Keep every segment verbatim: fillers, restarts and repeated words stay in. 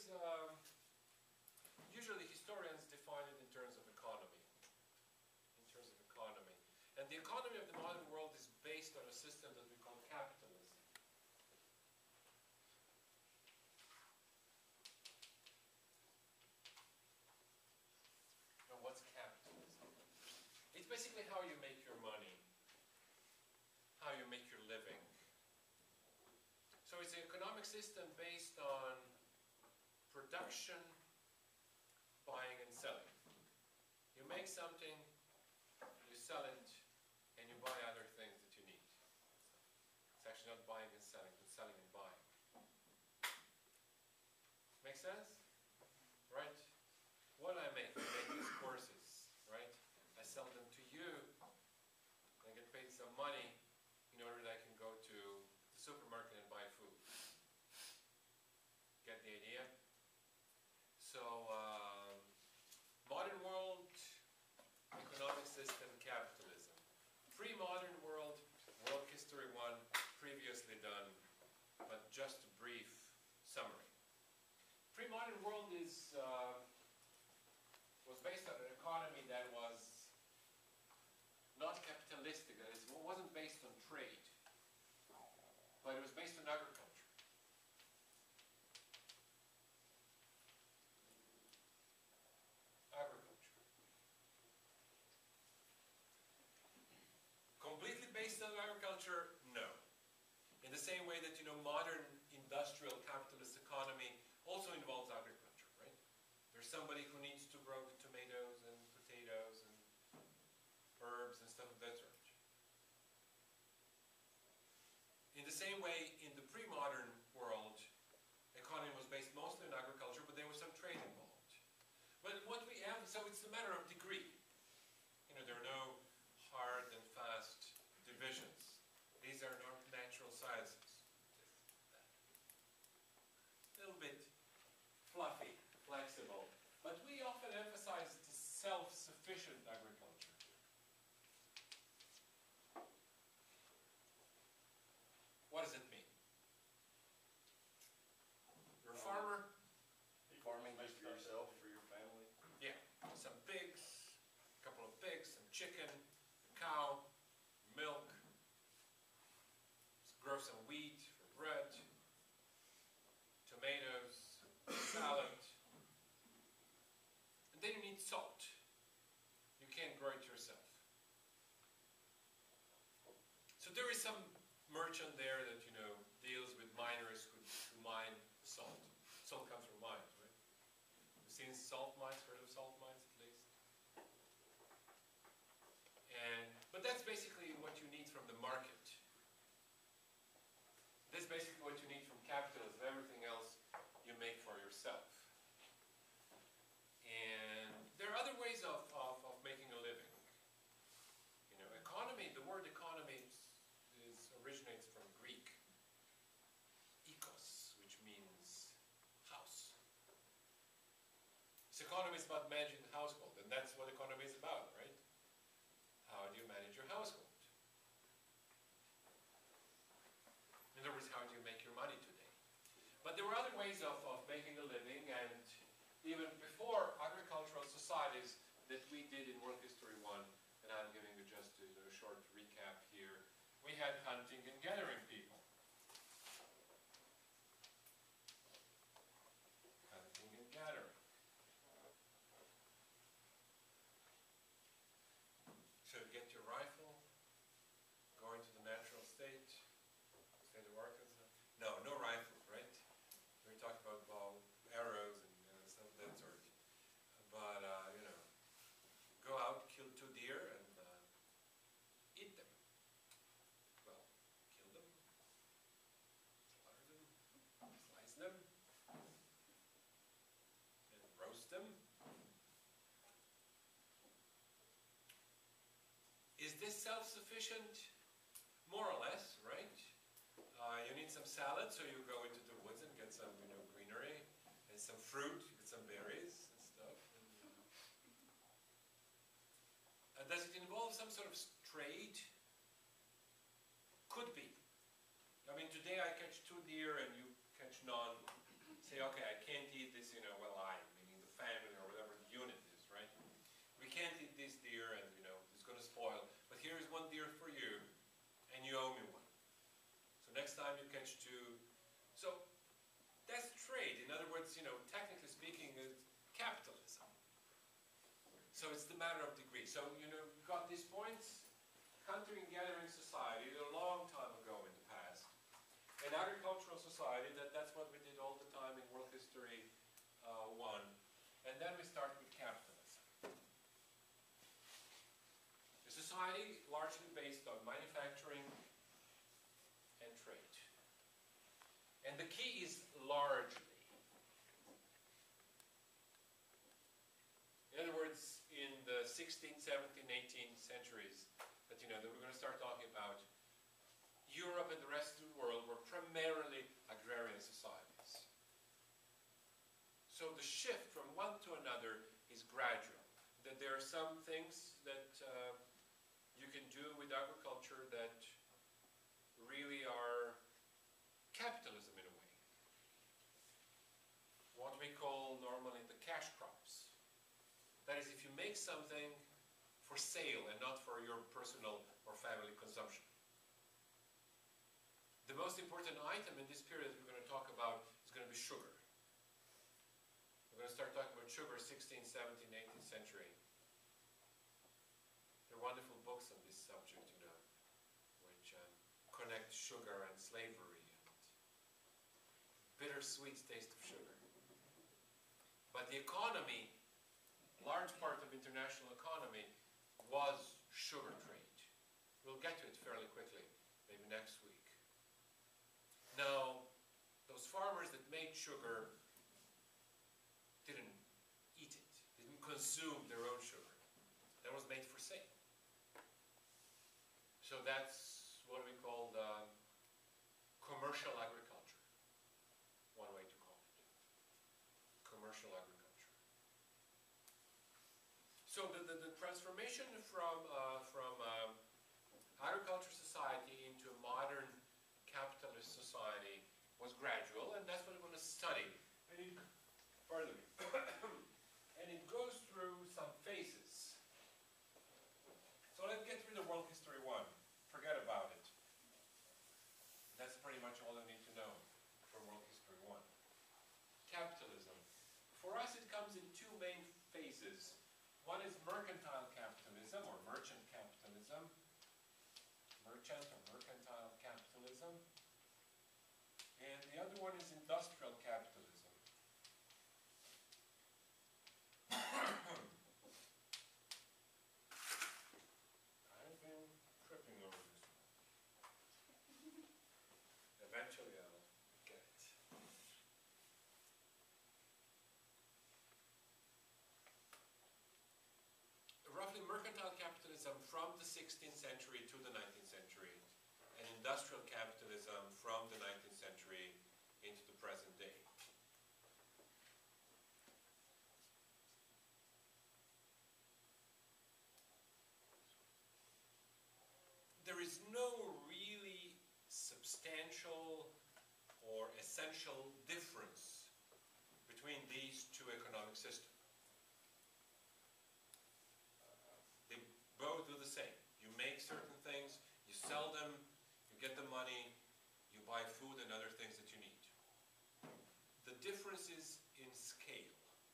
is, um, usually historians define it in terms of economy. In terms of economy. And the economy of the modern world is based on a system that we call capitalism. Now, what's capitalism? It's basically how you make your money, how you make your living. So it's an economic system based on production, buying and selling. You make something, you sell it, and you buy other things that you need. It's actually not buying and selling, but selling and buying. Make sense? Right? What do I make? I make these courses, right? I sell them to you, and I get paid some money in order that I can go to the supermarket and buy food. Get the idea? So, um, modern world, economic system, capitalism. Pre-modern world, World History One, previously done, but just a brief summary. Pre-modern world is uh, was based on an economy that was not capitalistic, that is, it wasn't based on trade, but it was based on agriculture. Agriculture. Completely based on agriculture? No. In the same way that, you know, modern industrial capitalist economy also involves agriculture, right? There's somebody who needs to grow the tomatoes and potatoes and herbs and stuff of that sort. In the same way, in the pre-modern world, economy was based mostly on agriculture, but there was some trade involved. But what we have, so it's a matter of degree. You know, there are no hard and fast divisions. These are not natural sciences. A little bit fluffy, flexible. But we often emphasize the self-sufficient agriculture. What does it mean? You're a farmer. Farming just for yourself, for your family? Yeah, some pigs, a couple of pigs, some chicken, a cow, milk, grow some wheat for bread, tomatoes, salad, and then you need salt. You can't grow it yourself. So there is some merchant there that, you know, deals with miners who, who mine salt. Salt comes from mines, right? You've seen salt mines, heard of salt mines at least? And, but that's basically what you need from the market. That's basically what you need from capitalism. Everything else you make for yourself. And there are other ways of, of, of making a living. You know, economy, the word economy is, is, originates from Greek. Ekos, which means house. So economy is about managing the household, and that's what economy is about, right? How do you manage your household? In other words, how do you make your money today? But there were other ways of, of making a living, and even before agricultural societies that we did in World History One, and I'm giving you just a, you know, short recap here, we had hunting and gathering people. Hunting and gathering. So you get your rifle, go into the natural state, state of Arkansas. No, no rifles, right? We talked about bow, arrows and, and stuff of that sort. But, uh, you know, go out, kill two deer, and uh, eat them. Well, kill them, slaughter them, slice them, and roast them. Is this self-sufficient? More or less, right? Uh, you need some salad, so you go into the woods and get some, you know, greenery, and some fruit, you get some berries and stuff. And, uh, does it involve some sort of trade? Could be. I mean, today I catch two deer and you catch none. Same say, okay, I can't eat this, you know, well, I, meaning the family or whatever the unit is, right? We can't eat this deer and, you know, it's going to spoil. But here's one deer for you, and you owe me one. So next time you catch two. So that's trade. In other words, you know, technically speaking, it's capitalism. So it's the matter of degree. So, you know, you got these points. Hunting and gathering society, a long time ago in the past. An agricultural society, that, that's what we did all the time in World History uh, one. And then we start with capitalism. A society largely based on manufacturing and trade. And the key is largely. In other words, in the sixteenth, seventeenth, eighteenth centuries, that you know that we're going to start talking about, Europe and the rest of the world were primarily agrarian societies. So the shift from one to another is gradual. That there are some things that uh, you can do with agriculture that really are capitalism in a way. What we call normally the cash crops. That is, if you make something for sale and not for your personal or family consumption. The most important item in this period we're going to talk about is going to be sugar. We're going to start talking about sugar sixteenth, seventeenth, eighteenth century. There are wonderful books on this subject, you know, which um, connect sugar and slavery and bittersweet taste of sugar. But the economy, large part of international economy, was sugar trade. We'll get to it fairly quickly, maybe next week. Now, those farmers that made sugar didn't eat it, didn't consume their own sugar. That was made for sale. So that's what we call the commercial agriculture, one way to call it. Commercial agriculture. So the, the, the transformation from, uh, from um, agriculture society into a modern capitalist society was gradual, and that's what we're going to study. And it, pardon me, and it goes through some phases. So let's get through the World History one. Forget about it. That's pretty much all I need to know from World History one. Capitalism. For us, it comes in two main phases. One is mercantile capitalism, or merchant capitalism. Merchant or mercantile capitalism. And the other one is industrial capitalism. I've been tripping over this one. Eventually I'll get it. Roughly mercantile capitalism from the sixteenth century to the nineteenth century, and industrial capitalism from the nineteenth century into the present day. There is no really substantial or essential difference between these two economic systems. They both do the same. You make certain things, you sell them, you get the money, you buy food and other things that you need. The difference is in scale.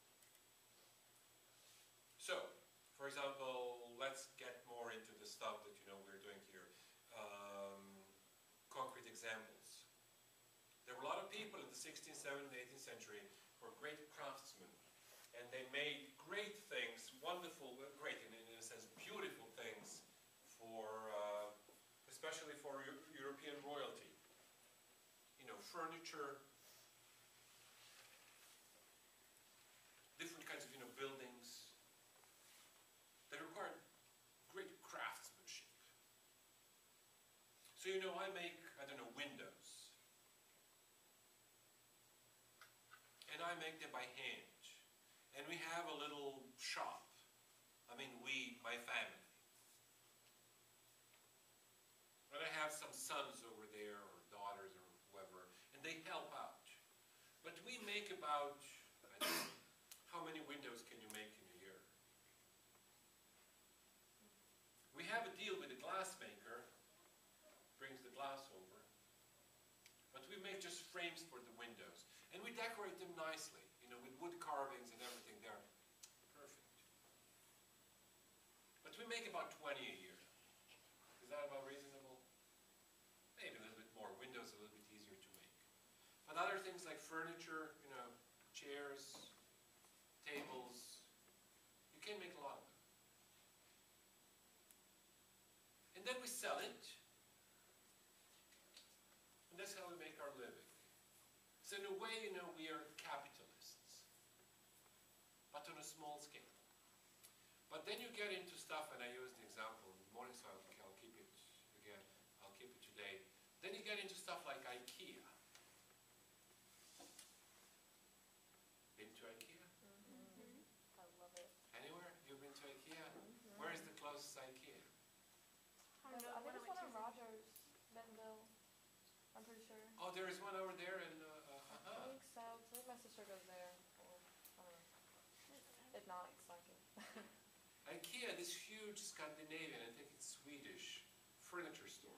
So, for example, let's get more into the stuff that you know we're doing here. Um, concrete examples. There were a lot of people in the sixteenth, seventeenth, eighteenth century who were great craftsmen, and they made great things, wonderful, well, great in, in a sense, beautiful things for, uh, especially for Euro European royalty. You know, furniture, different kinds of, you know, buildings that required great craftsmanship. So, you know, I make, I don't know, windows. And I make them by hand. And we have a little shop. I mean, we, my family. And I have some sons over there, or daughters, or whoever, and they help out. But we we make about, I don't know, how many windows can you make in a year? We have a deal with a glass maker, brings the glass over, but we make just frames for the windows. And we decorate them nicely, you know, with wood carvings and everything there. Perfect. But we make about twenty a year. Is that about reasonable? Maybe a little bit more. Windows a little bit easier to make. But other things like furniture, you know, chairs, tables, you can make a lot of them. And then we sell it. And that's how we make our living. So in a way, you know, we are capitalists, but on a small scale. But then you get into stuff, and I used the example in the morning, so I'll, I'll keep it again, I'll keep it today. Then you get into stuff like IKEA. Been to IKEA? Mm-hmm. I love it. Anywhere? You've been to IKEA? Mm-hmm. Where is the closest IKEA? I, know, I think it's one in Rogers, Bentonville. I'm pretty sure. Oh, there is one over there in, uh, uh, uh-huh. I think so. I think my sister goes there. Or, I don't know. If not, it's like it. IKEA, this huge Scandinavian, I think it's Swedish, furniture store.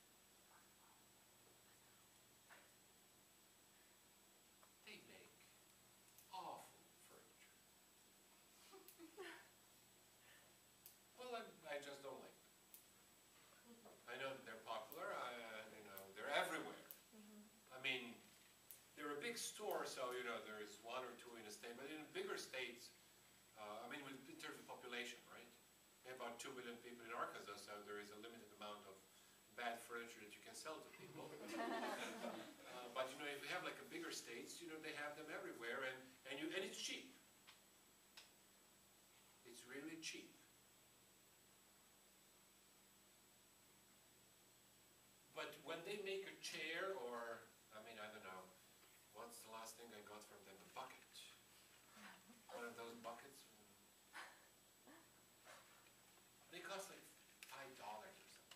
They make awful furniture. Well, I, I just don't like them. I know that they're popular, I, uh, you know, they're everywhere. Mm-hmm. I mean, they're a big store, so, you know, there's one or two in a state, but in bigger states, uh, I mean, with, in terms of population, right? We have about two million people in Arkansas, so there is a limited amount of bad furniture that you can sell to people. uh, but, you know, if you have like a bigger states, you know, they have them everywhere, and, and, you, and it's cheap. It's really cheap. But when they make a chair, or, I mean, I don't know, what's the last thing I got from them? A bucket. One of those buckets. They cost like five dollars or something.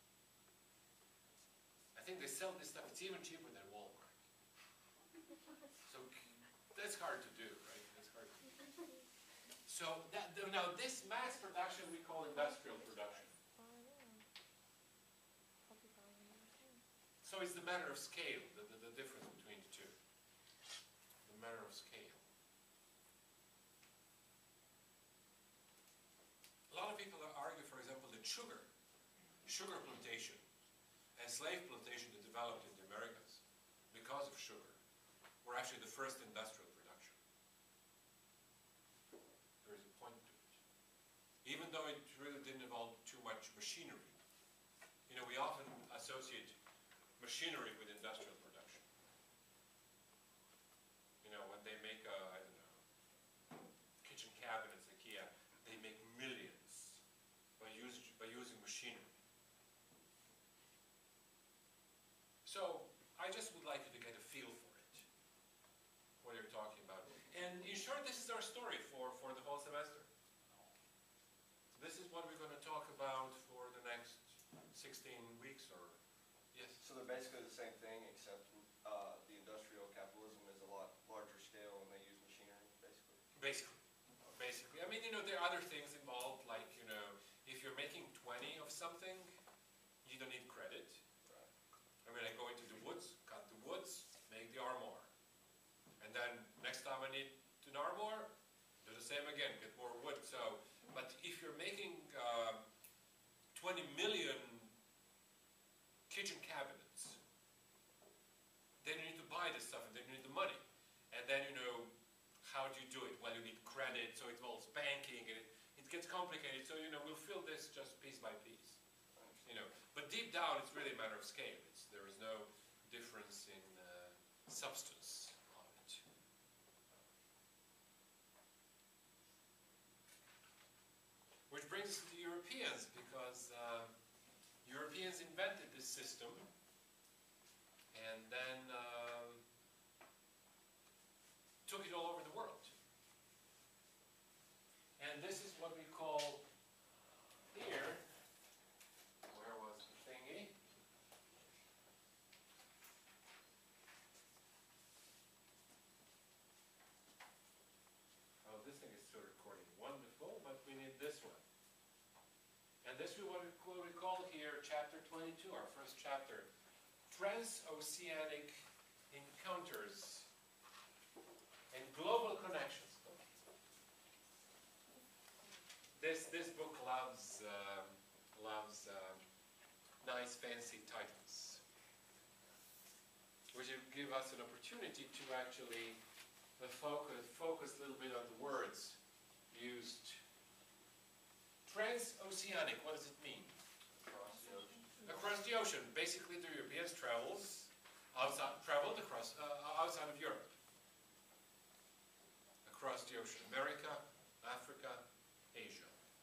I think they sell this stuff, it's even cheaper than Walmart. So that's hard to do, right? That's hard to do. So that, now this mass production we call industrial production. Oh, yeah. Probably probably understand. So it's the matter of scale, the, the, the difference between the two. The matter of scale. A lot of people argue, for example, that sugar, sugar plantation and slave plantation that developed in the Americas because of sugar were actually the first industrial production. There is a point to it. Even though it really didn't involve too much machinery. You know, we often associate machinery with industrial production. You know, when they make, a, I don't know, kitchen cabinets, IKEA, they make millions by, use, by using machinery. So, I just would like you to get a feel for it, what you're talking about. And in short, this is our story for, for the whole semester. So this is what we're going to talk about for the next sixteen weeks, or, yes? So they're basically the same thing, except uh, the industrial capitalism is a lot larger scale and they use machinery, basically. Basically. Basically. I mean, you know, there are other things involved, like, you know, if you're making twenty of something, you don't need credit. Right. I mean, I go into the woods, cut the woods, make the armoire. And then next time I need an armoire, do the same again, get more wood. So, but if you're making uh, twenty million kitchen cabinets, then you need to buy this stuff, and then you need the money. And then, you know, how do you do it? Well, you need credit, so it involves banking, and it, it gets complicated. So, you know, we'll fill this just piece by piece. You know, but deep down, it's really a matter of scale. It's, there is no difference in uh, substance of it. Which brings us to the Europeans, because uh, Europeans invented this system, and then um, took it all over the world. And this is what we call here, where was the thingy? this is what we, what we call here chapter twenty-two, our first chapter. Transoceanic encounters and global connections. This, this book loves, um, loves um, nice fancy titles, which give us an opportunity to actually uh, focus, focus a little bit on the words used. Transoceanic, what does it mean? Across the ocean. Across the ocean. Basically, the Europeans travels outside, traveled across uh, outside of Europe. Across the ocean. America, Africa, Asia.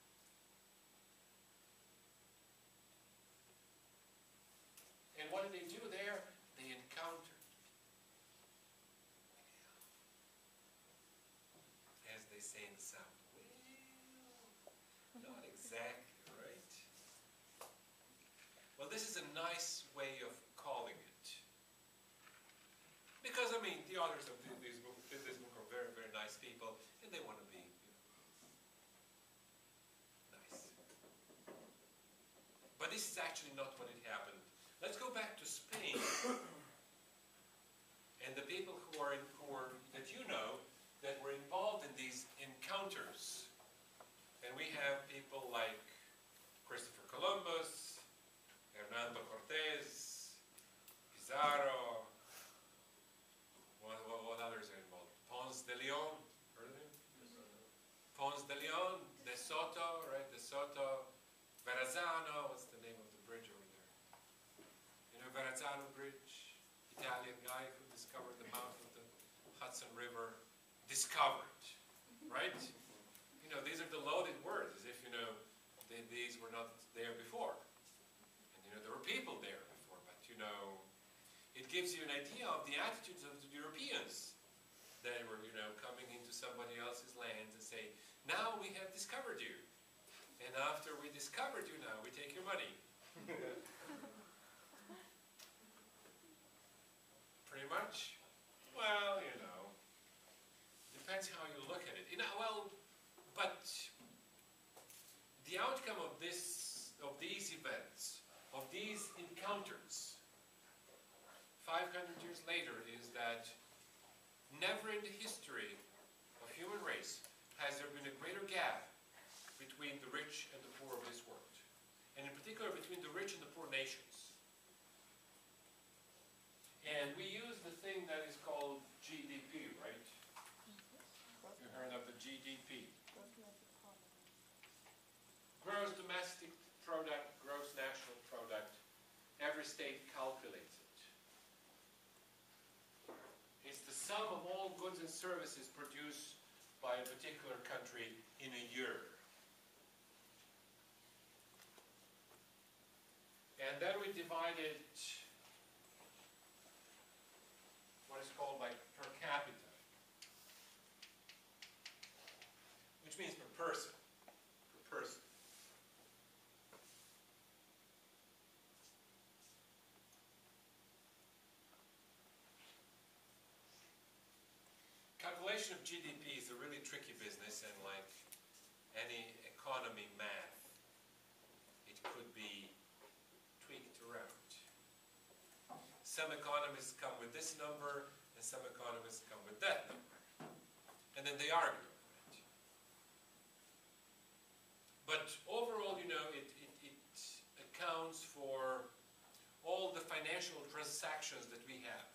And what did they do there? They encountered. As they say in the South. Well, not exactly, right? Well, this is a nice way of calling it. Because, I mean, the authors of this book, this book are very, very nice people, and they want to be, you know, nice. But this is actually not what it happened. Let's go back to Spain. And the people who are, in, who are, that you know, that were involved in these encounters. And we have people like Christopher Columbus, Hernando Cortez, Pizarro, what, what, what others are involved? Ponce de Leon, heard of him? Ponce de Leon, De Soto, right? De Soto, Verrazzano, what's the name of the bridge over there? You know Verrazzano Bridge? Italian guy who discovered the mouth of the Hudson River. Discovered, right? You know, these are the loaded words, as if, you know, they, these were not there before. And, you know, there were people there before, but, you know, it gives you an idea of the attitudes of the Europeans that were, you know, coming into somebody else's lands and say, now we have discovered you. And after we discovered you now, we take your money. Pretty much. Well, you know, depends how you look at it. You know, well, but the outcome of this, of these events, of these encounters, five hundred years later, is that never in the history of human race has there been a greater gap between the rich and the poor of this world, and in particular between the rich and the poor nations. And we use the thing that is called G D P, right? You heard of the G D P. Gross domestic product, gross national product. Every state calculates it. It's the sum of all goods and services produced by a particular country in a year. And then we divide it what is called like per capita, which means per person, per person. Calculation of G D P is a really tricky business, and like any economy math, it could be tweaked around. Some economists come with this number, and some economists come with that number. And then they argue over it. But overall, you know, it, it, it accounts for all the financial transactions that we have.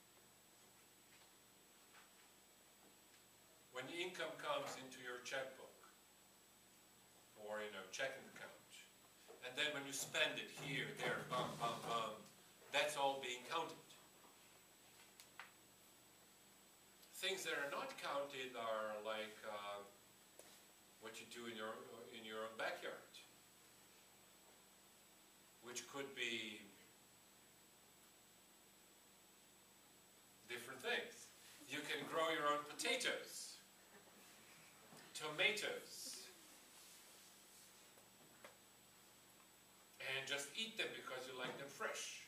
When the income comes into your checkbook, or, you know, checking account, and then when you spend it here, there, bum, bum, bum, that's all being counted. Things that are not counted are like uh, what you do in your, in your own backyard, which could be different things. You can grow your own potatoes, tomatoes, and just eat them because you like them fresh.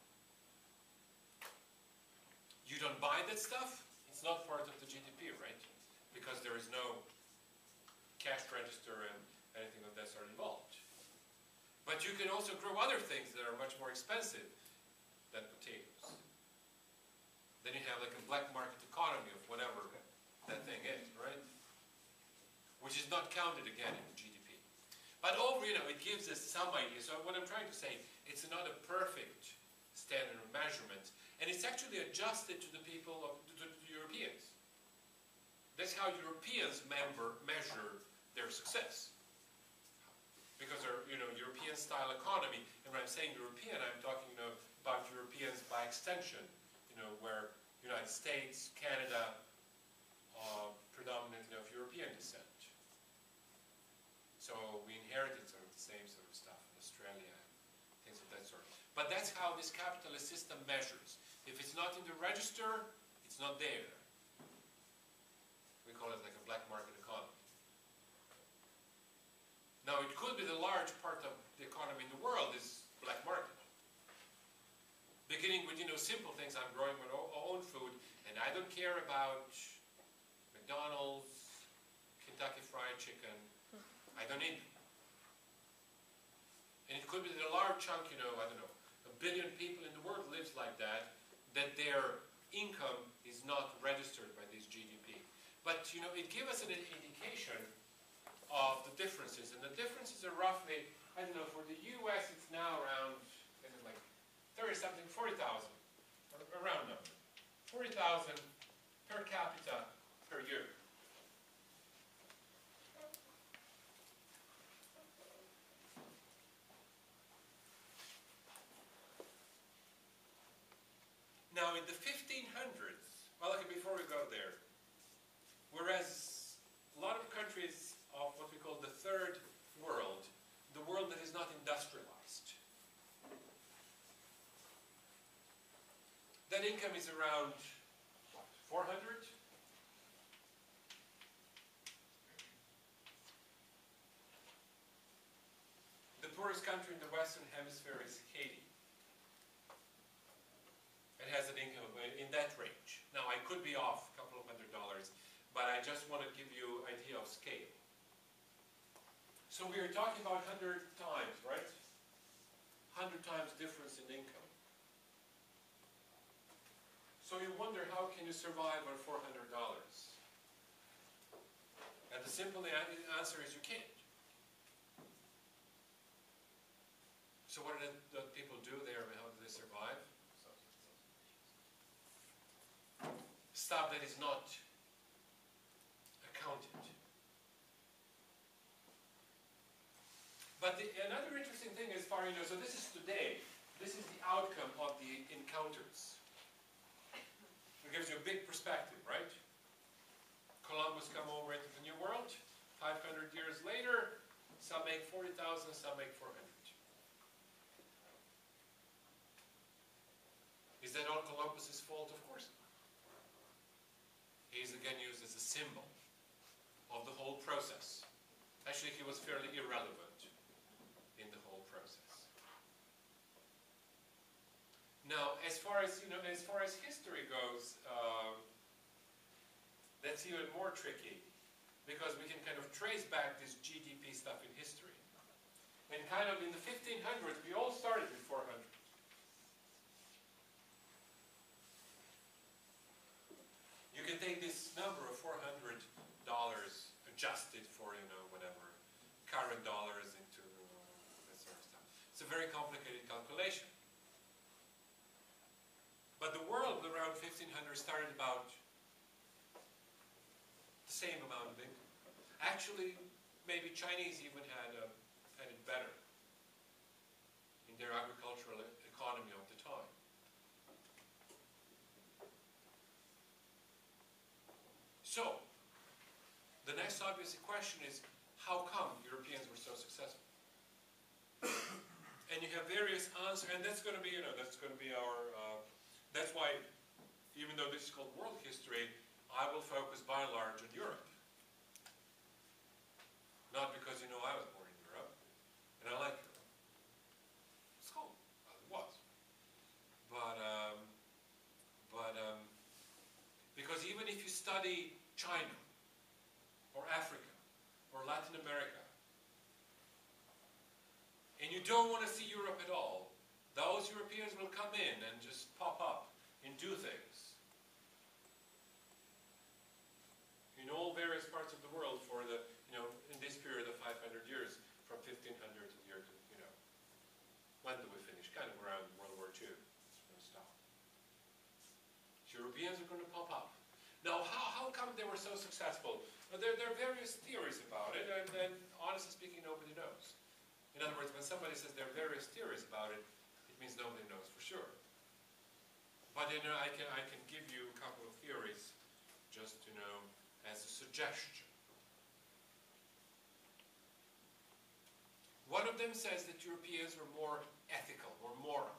You don't buy that stuff, it's not part of the G D P, right? Because there is no cash register and anything of that sort involved. But you can also grow other things that are much more expensive than potatoes. Then you have like a black market economy of whatever that thing is, right? Which is not counted again in the G D P. But over, you know, it gives us some idea. So what I'm trying to say, it's not a perfect standard of measurement, and it's actually adjusted to the people of to the Europeans. That's how Europeans member, measure their success. Because they're, you know, European-style economy, and when I'm saying European, I'm talking, you know, about Europeans by extension, you know, where United States, Canada, uh, predominantly of European descent. So we inherited sort of the same sort of stuff in Australia, things of that sort. But that's how this capitalist system measures. If it's not in the register, it's not there. We call it like a black market economy. Now it could be the large part of the economy in the world is black market. Beginning with, you know, simple things. I'm growing my own food, and I don't care about McDonald's, Kentucky Fried Chicken. I don't need them. And it could be that a large chunk, you know, I don't know, a billion people in the world lives like that, that their income is not registered by this G D P. But, you know, it gives us an indication of the differences. And the differences are roughly, I don't know, for the U S it's now around, is it like thirty something, forty thousand, a round number. forty thousand per capita per year. Now in the fifteen hundreds, well, okay, before we go there, whereas a lot of countries of what we call the third world, the world that is not industrialized, that income is around four hundred. The poorest country in the Western Hemisphere is Haiti. It has an income in that range. Now, I could be off a couple of hundred dollars, but I just want to give you an idea of scale. So we are talking about one hundred times, right? one hundred times difference in income. So you wonder, how can you survive on four hundred dollars? And the simple answer is you can't. So what do the people do there, and how do they survive? Stuff that is not accounted. But the, another interesting thing as far as you know, so this is today, this is the outcome of the encounters. It gives you a big perspective, right? Columbus come over into the New World, five hundred years later, some make forty thousand, some make four hundred. Is that all Columbus's fault? Of course not. He is again used as a symbol of the whole process. Actually, he was fairly irrelevant in the whole process. Now, as far as you know, as far as history goes, um, that's even more tricky because we can kind of trace back this G D P stuff in history. And kind of in the fifteen hundreds, we all started with four hundred. You can take this number of four hundred dollars adjusted for, you know, whatever, current dollars into uh, that sort of stuff. It's a very complicated calculation. But the world around fifteen hundred started about the same amount of income. Actually, maybe Chinese even had, uh, had it better in their agricultural economy of the time. So, the next obvious question is, how come Europeans were so successful? And you have various answers, and that's going to be, you know, that's going to be our, uh, that's why, even though this is called world history, I will focus by and large on Europe. Not because, you know, I was born in Europe, and I like Europe. It's cool, well, it was. But, um, but, um, because even if you study China, or Africa, or Latin America, and you don't want to see Europe at all, those Europeans will come in and just pop up and do things in all various parts of the world for the, you know, in this period of five hundred years, from fifteen hundred to the year to, you know, when do we finish? Kind of around World War Two. It's going to stop. Europeans are going to pop up. Now, how, how come they were so successful? Well, there, there are various theories about it, and, and honestly speaking, nobody knows. In other words, when somebody says there are various theories about it, it means nobody knows for sure. But you know, I can, I can give you a couple of theories, just you know, as a suggestion. One of them says that Europeans were more ethical, more moral.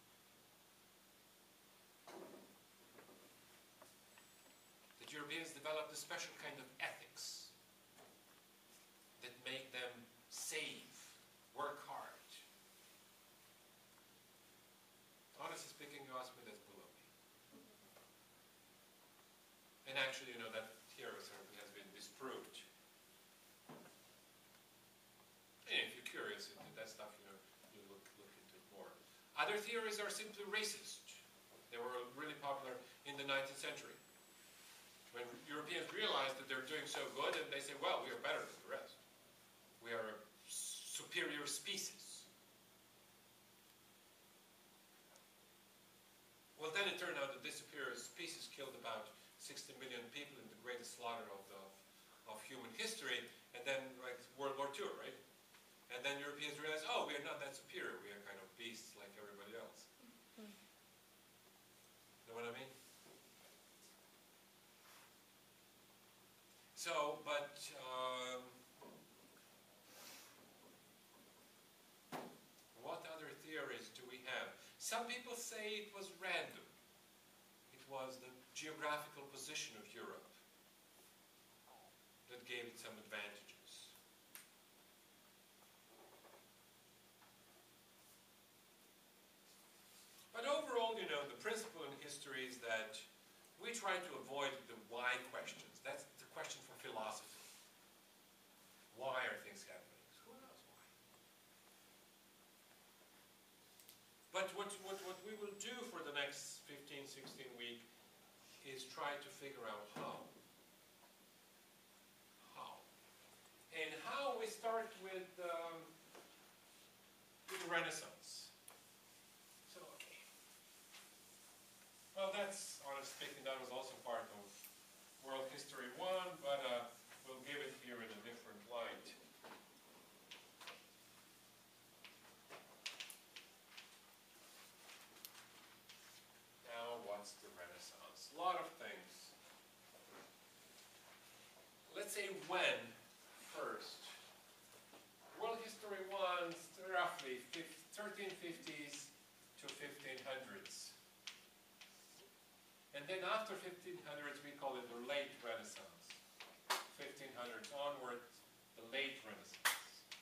That Europeans developed a special kind of ethics that make them save, work hard. Honestly speaking, you ask me, that's Bologna. And actually, you know, that theory certainly has been disproved. And if you're curious into that stuff, you know, you look, look into it more. Other theories are simply racist. They were really popular in the nineteenth century. When Europeans realized that they're doing so good, and they say, well, we are better than the rest. We are a superior species. Well, then it turned out that this superior species killed about sixty million people in the greatest slaughter of, the, of human history, and then like World War Two, right? And then Europeans realized, oh, we are not that superior. We are kind of beasts like everybody else. Mm-hmm. Know what I mean? So, but um, what other theories do we have? Some people say it was random. It was the geographical position of Europe that gave it some advantages. But overall, you know, the principle in history is that we try to avoid the why questions. That's the question for philosophy. Why are things happening? Who knows why? But what, what, what we will do for the next fifteen, sixteen weeks is try to figure out how. How. And how we start with, um, with the Renaissance. So, okay. Well, that's, honestly speaking, that was also part of World History one, but uh, we'll give it here in a different light. Now, what's the Renaissance? A lot of things. Let's say when first. World History one, roughly thirteen fifties to fifteen hundreds. And then after fifteen hundreds, we call it the late Renaissance. fifteen hundreds onward, the late Renaissance.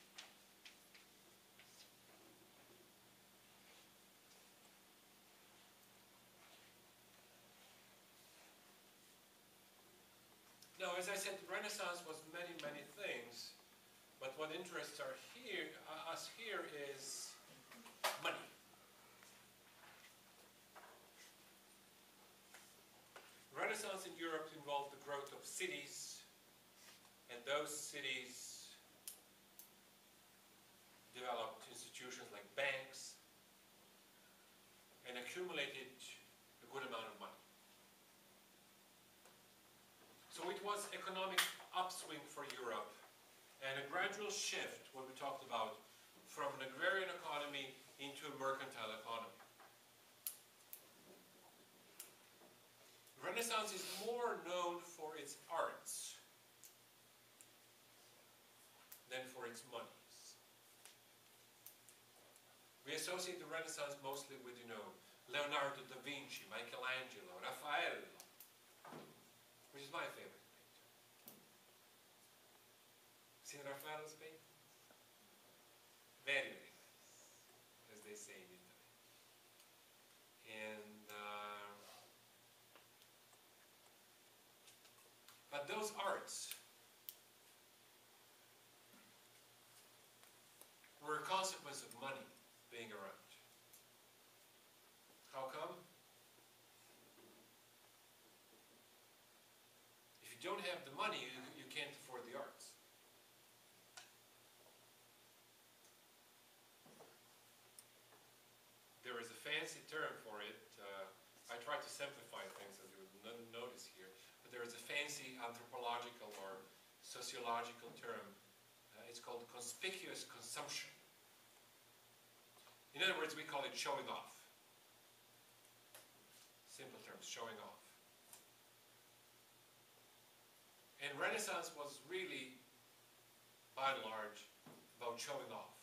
Now, as I said, the Renaissance was many, many things, but what interests our here, uh, us here is money. Renaissance in Europe involved the growth of cities, and those cities developed institutions like banks and accumulated a good amount of money. So it was economic upswing for Europe and a gradual shift, what we talked about, from an agrarian economy into a mercantile economy. Renaissance is more known for its arts than for its monies. We associate the Renaissance mostly with, you know, Leonardo da Vinci, Michelangelo, Raphael, which is my favorite painter. Seen Raphael's paintings? Very, very nice, as they say in Italy. And uh, but those arts were a consequence of money. don't have the money, you, you can't afford the arts. There is a fancy term for it. Uh, I try to simplify things, as you will notice here. But there is a fancy anthropological or sociological term. Uh, it's called conspicuous consumption. In other words, we call it showing off. Simple terms, showing off. And Renaissance was really, by and large, about showing off.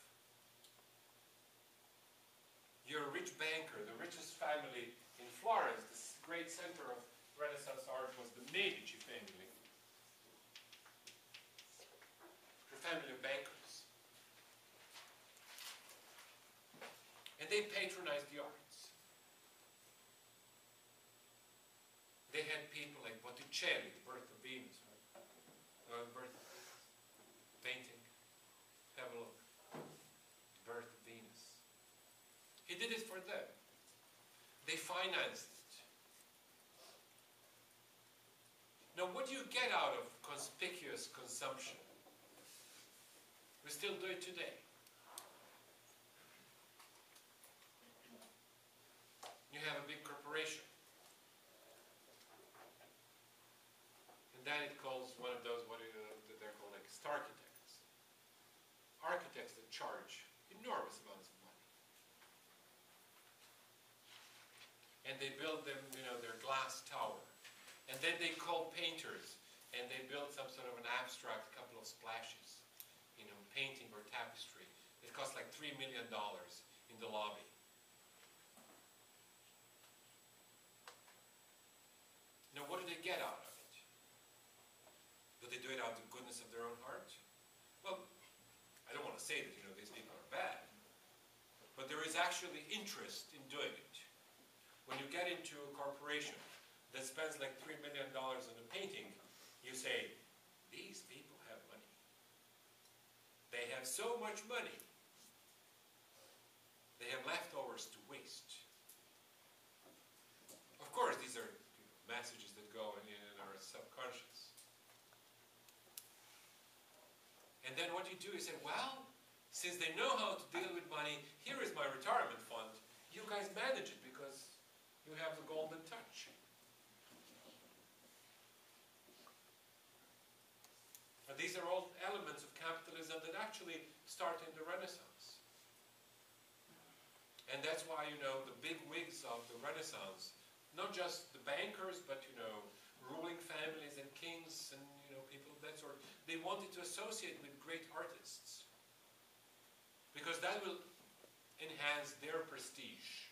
You're a rich banker. The richest family in Florence, this great center of Renaissance art, was the Medici family. The family of bankers. And they patronized the arts. They had people like Botticelli, the birth of Venus, right? Uh, birth of painting. Have a look. The birth of Venus. He did it for them. They financed it. Now, what do you get out of conspicuous consumption? We still do it today. You have a big corporation. And then it calls one of those, what uh, they're called like star architects. Architects that charge enormous amounts of money. And they build them, you know, their glass tower. And then they call painters, and they build some sort of an abstract couple of splashes, you know, painting or tapestry. It costs like three million dollars in the lobby. Now, what do they get out of it? Do they do it out of the goodness of their own heart? Well, I don't want to say that, you know, these people are bad. But there is actually interest in doing it. When you get into a corporation that spends like three million dollars on a painting, you say, these people have money. They have so much money. They have leftovers to waste. Of course, these are messages that go in, in our subconscious. And then what you do is say, well, since they know how to deal with money, here is my retirement fund. You guys manage it because you have the golden touch. And these are all elements of capitalism that actually start in the Renaissance. And that's why, you know, the big wigs of the Renaissance, not just the bankers, but, you know, ruling families and kings and, you know, people of that sort, they wanted to associate with great artists. Because that will enhance their prestige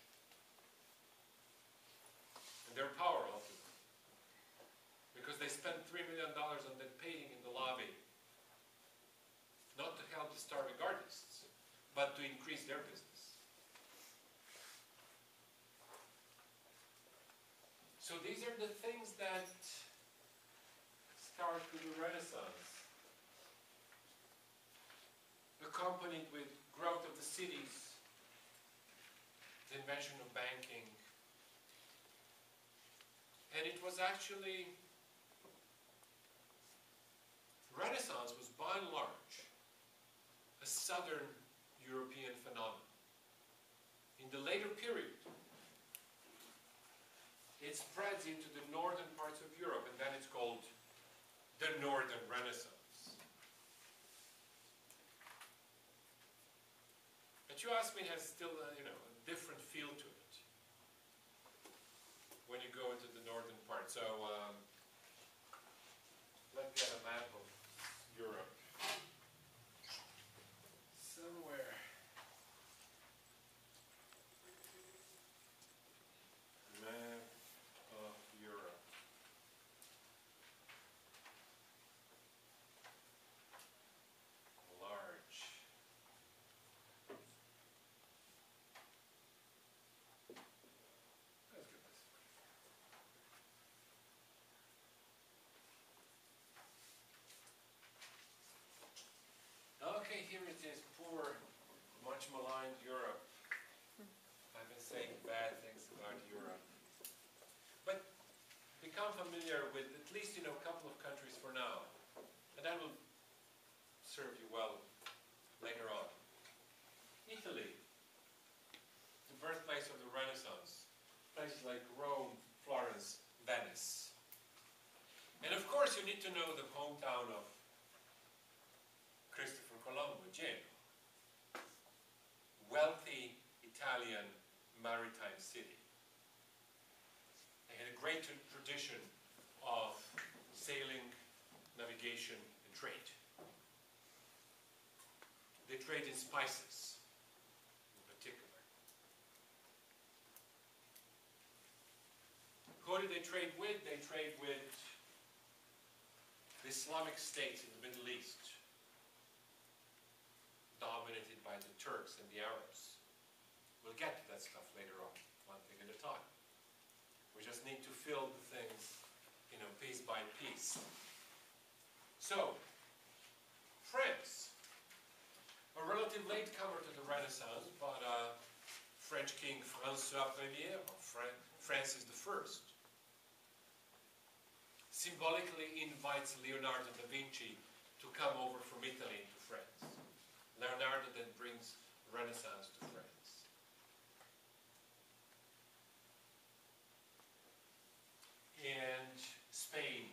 and their power ultimately. Because they spent three million dollars on that painting in the lobby, not to help the starving artists, but to increase their business. So these are the things that start with the Renaissance, accompanied with growth of the cities, the invention of banking. And it was actually, Renaissance was by and large a southern European phenomenon. In the later period, it spreads into the northern parts of Europe, and then it's called the Northern Renaissance. But you ask me, it has still a, you know, a different feel to it when you go into the northern part. So um, let's get a map of Europe. Somewhere. Map of Europe. Large. Let's get this. Okay, here it is, poor, much maligned Europe. I've been saying bad things about Europe. But become familiar familiar with at least, you know, a couple of countries for now. And that will serve you well later on. Italy, the birthplace of the Renaissance. Places like Rome, Florence, Venice. And of course you need to know the hometown of Cristobal Colon, Genoa. Wealthy Italian maritime city. They had a great tra tradition of sailing, navigation, and trade. They trade in spices, in particular. Who do they trade with? They trade with the Islamic states in the Middle East, dominated by the Turks and the Arabs. We'll get to that stuff later on, one thing at a time. We just need to fill the things, you know, piece by piece. So, France, a relative latecomer to the Renaissance, but uh, French King François Premier, or Fran Francis the First, symbolically invites Leonardo da Vinci to come over from Italy to France. Leonardo then brings Renaissance to France. And Spain.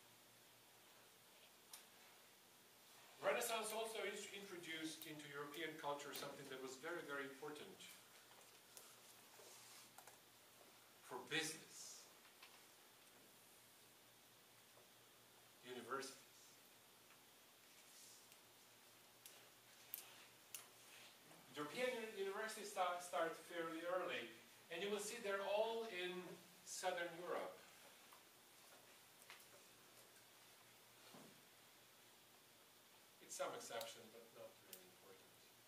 Renaissance also is introduced into European culture something that was very, very important for business, universities. European universities start, start fairly early, and you will see they're all in Southern Europe. With some exceptions, but not very important.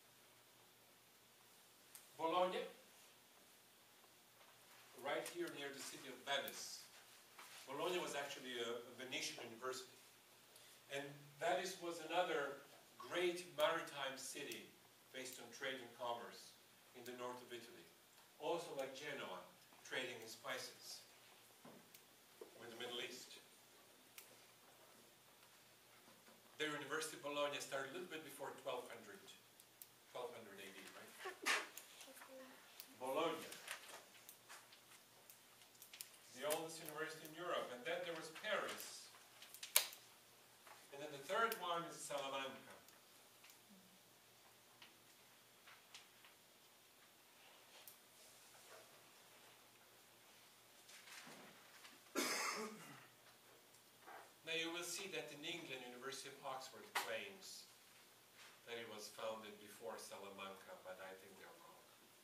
Bologna, right here near the city of Venice. Bologna was actually a, a Venetian university. And Venice was another great maritime city based on trade and commerce in the north of Italy. Also like Genoa, trading in spices with the Middle East. Their University of Bologna started a little bit before twelve hundred, twelve hundred A D, right? Bologna, the oldest university in Europe. And then there was Paris. And then the third one is Salamanca. Now you will see that in England, University of Oxford claims that it was founded before Salamanca, but I think they're wrong.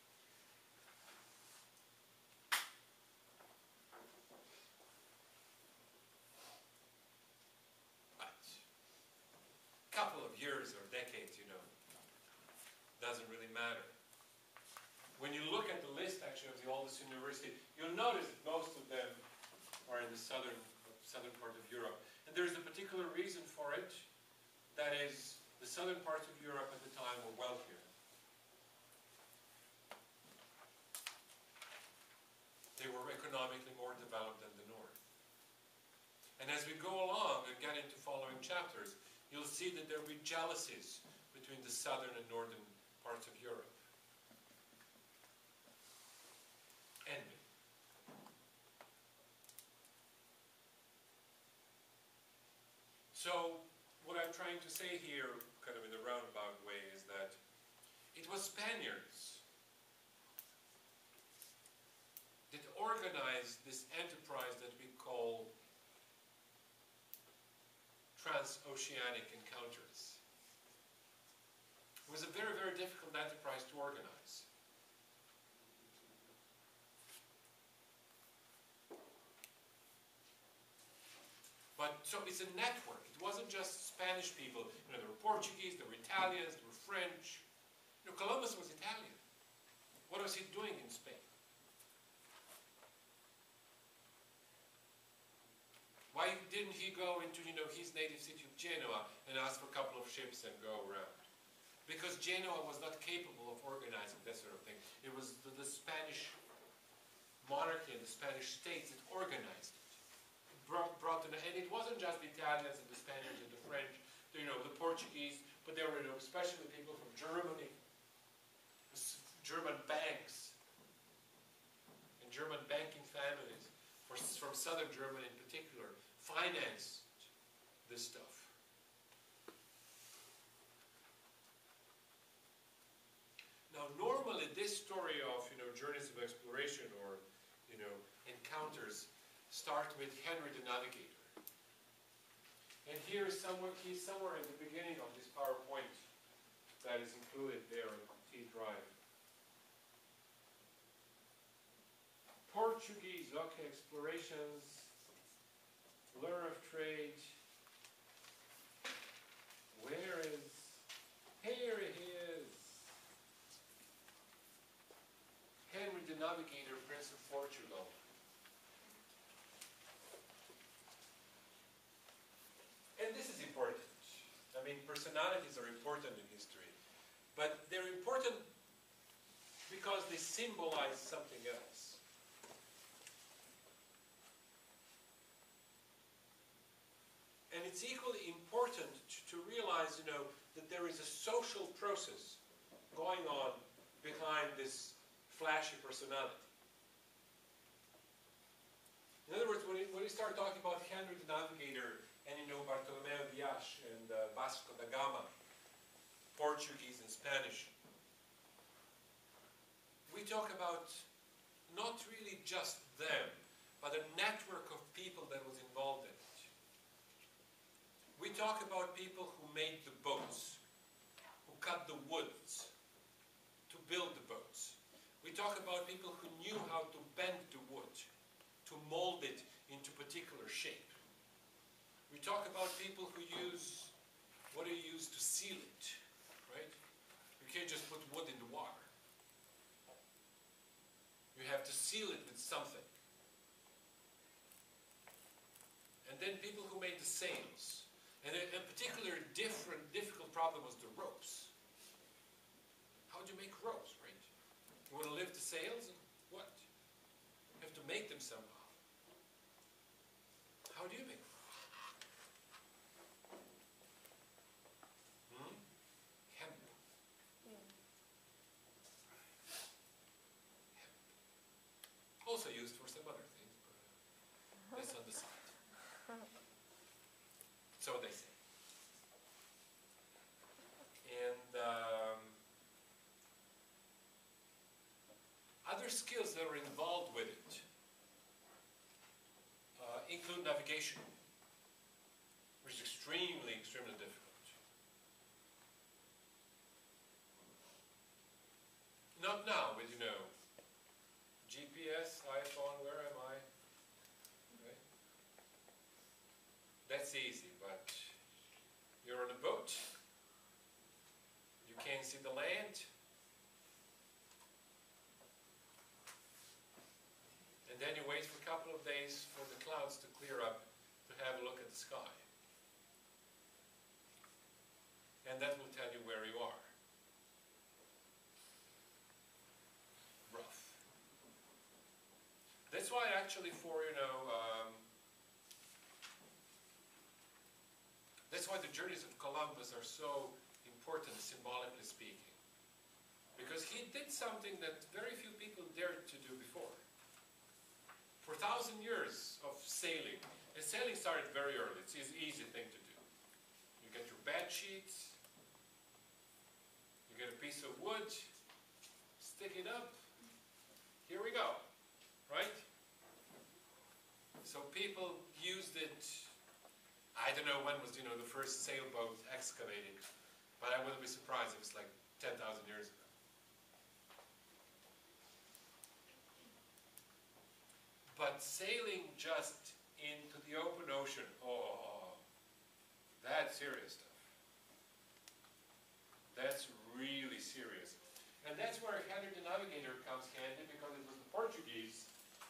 But a couple of years or decades, you know, doesn't really matter. When you look at the list, actually, of the oldest university, you'll notice that most of them are in the southern, southern part of Europe. And there's a particular reason for it. That is, the southern parts of Europe at the time were wealthier. They were economically more developed than the north. And as we go along and get into following chapters, you'll see that there will be jealousies between the southern and northern parts of Europe. Envy. So, what I'm trying to say here, kind of in a roundabout way, is that it was Spaniards that organized this enterprise that we call Transoceanic encounters. It was a very, very difficult enterprise to organize. But, so it's a network. It wasn't just Spanish people. You know, there were Portuguese, there were Italians, there were French. You know, Columbus was Italian. What was he doing in Spain? Why didn't he go into, you know, his native city of Genoa and ask for a couple of ships and go around? Because Genoa was not capable of organizing that sort of thing. It was the, the Spanish monarchy and the Spanish states that organized it. It brought, brought in, and it wasn't just the Italians and the Spaniards and the French, you know, the Portuguese, but there were, you know, especially people from Germany, German banks, and German banking families, for, from southern Germany in particular, financed this stuff. Now, normally this story of, you know, journeys of exploration or, you know, encounters start with Henry the Navigator. And here is somewhere, he's somewhere in the beginning of this PowerPoint that is included there on T drive. Portuguese, okay, explorations, lure of trade. Where is, here it is. Henry the Navigator, Prince of Portugal. And this is important. I mean, personalities are important in history, but they're important because they symbolize something else. And it's equally important to, to realize, you know, that there is a social process going on behind this flashy personality. In other words, when you, when you start talking about Henry the Navigator and, you know, Bartolomeo Dias and uh, Vasco da Gama, Portuguese and Spanish, we talk about not really just them, but a network of people that was involved in it. We talk about people who made the boats, who cut the woods to build the boats. We talk about people who knew how to bend the wood, to mold it into particular shape. We talk about people who use, what do you use to seal it, right? You can't just put wood in the water. You have to seal it with something. And then people who made the sails. And a, a particular different, difficult problem was the ropes. How do you make ropes, right? You want to lift the sails? And what? You have to make them somehow. How do you make ropes? Hmm? Hemp. Yeah. Hemp. Also used for some other things, but uh, that's on the side. So they say. And um, other skills that are involved with it uh, include navigation, which is extremely, extremely difficult. Not now, but you know, G P S, iPhone, where am I? Okay. That's easy. But you're on a boat, you can't see the land, and then you wait for a couple of days for the clouds to clear up to have a look at the sky. And that will tell you where you are. Rough. That's why actually for, you know, um, that's why the journeys of Columbus are so important, symbolically speaking. Because he did something that very few people dared to do before. For a thousand years of sailing, and sailing started very early, it's an easy thing to do. You get your bed sheets, you get a piece of wood, stick it up, here we go, right? So people used it. I don't know when was, you know, the first sailboat excavated, but I wouldn't be surprised if it's like ten thousand years ago. But sailing just into the open ocean, oh, that's serious stuff. That's really serious. And that's where Henry the Navigator comes handy, because it was the Portuguese.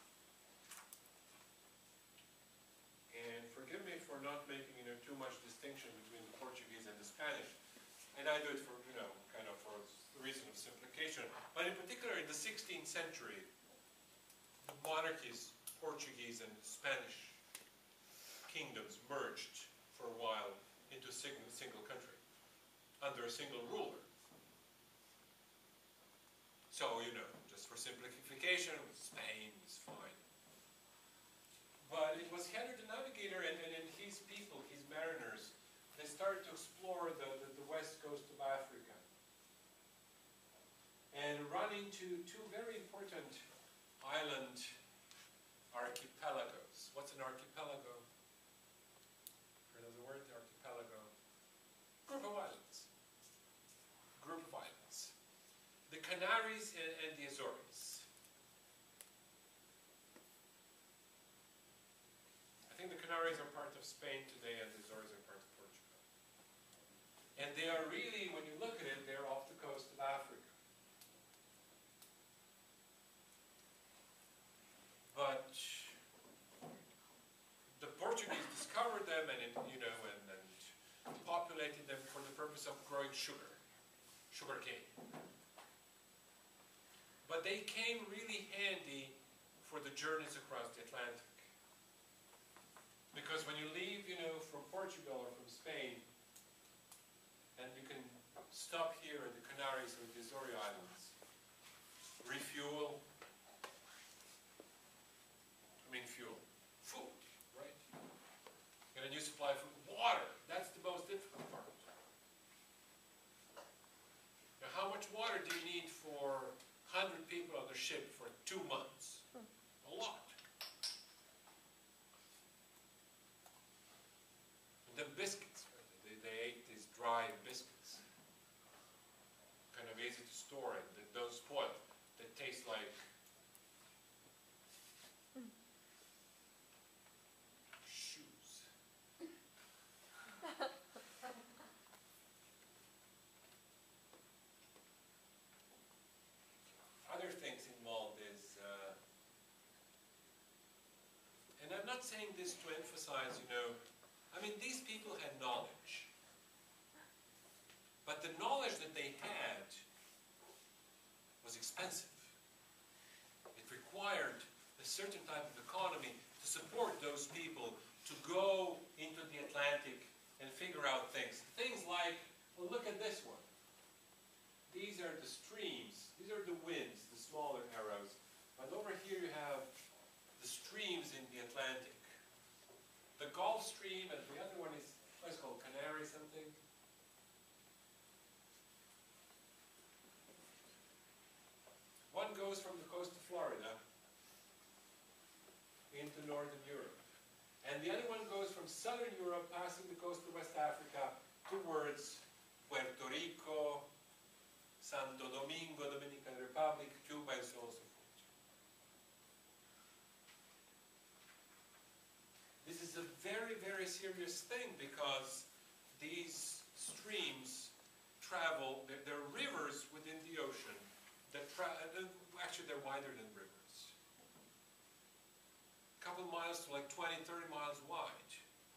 And forgive me for not making, you know, too much distinction between the Portuguese and the Spanish. And I do it for, you know, kind of for the reason of simplification. But in particular, in the sixteenth century, the monarchies, Portuguese and Spanish, kingdoms merged for a while into a single, single country, under a single ruler. So, you know, just for simplification, Spain is fine. But it was Henry the Navigator and, and, and his people, his mariners, they started to explore the, the, the west coast of Africa and run into two very important island archipelagos. What's an archipelago? Heard of the word? Archipelago. Group of islands. Group of islands. The Canaries and, and the Azores. I think the Canaries are part of Spain today and the Azores are part of Portugal. And they are really, when you look at it, they're off the coast of Africa. But the Portuguese discovered them and, you know, and, and populated them for the purpose of growing sugar, sugar cane. But they came really handy for the journeys across the Atlantic. Because when you leave, you know, from Portugal or from Spain, and you can stop here at the Canaries or the Azores Islands, refuel, I mean fuel, food, right? Get a new supply of food. Water, that's the most difficult part. Now, how much water do you need for one hundred people on the ship for two months? Hmm. A lot. And then biscuits, right? They, they ate these dry biscuits. Kind of easy to store and they don't spoil. They taste like not saying this to emphasize, you know, I mean, these people had knowledge. But the knowledge that they had was expensive. It required a certain type of economy to support those people to go into the Atlantic and figure out things. Things like, well, look at this one. These are the streams. These are the winds, the smaller arrows. But over here you have the streams in the Atlantic. The Gulf Stream, and the other one is, what's it called, Canary something? One goes from the coast of Florida into northern Europe. And the other one goes from southern Europe, passing the coast of West Africa, towards Puerto Rico, Santo Domingo, Dominican Republic, Cuba, and so on and so forth. This is a very, very serious thing because these streams travel, they're, they're rivers within the ocean that travel, actually they're wider than rivers. A couple miles to like twenty, thirty miles wide.